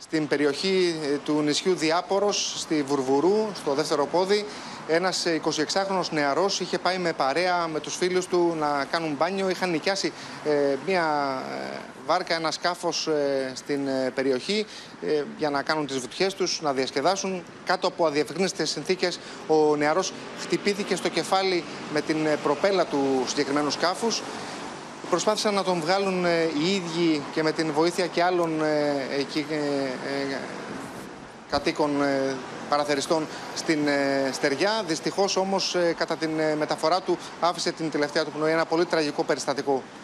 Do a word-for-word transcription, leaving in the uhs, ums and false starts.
Στην περιοχή του νησιού Διάπορος, στη Βουρβουρού, στο δεύτερο πόδι, ένας εικοσιεξάχρονος νεαρός είχε πάει με παρέα με τους φίλους του να κάνουν μπάνιο. Είχαν νοικιάσει ε, μια βάρκα, ένα σκάφος ε, στην ε, περιοχή ε, για να κάνουν τις βουτιές τους, να διασκεδάσουν. Κάτω από αδιαφυγνίστες συνθήκες, ο νεαρός χτυπήθηκε στο κεφάλι με την προπέλα του συγκεκριμένου σκάφους. Προσπάθησαν να τον βγάλουν ε, οι ίδιοι και με την βοήθεια και άλλων ε, εκεί, ε, ε, κατοίκων ε, παραθεριστών στην ε, στεριά. Δυστυχώς όμως ε, κατά την ε, μεταφορά του άφησε την τελευταία του πνοή. Ένα πολύ τραγικό περιστατικό.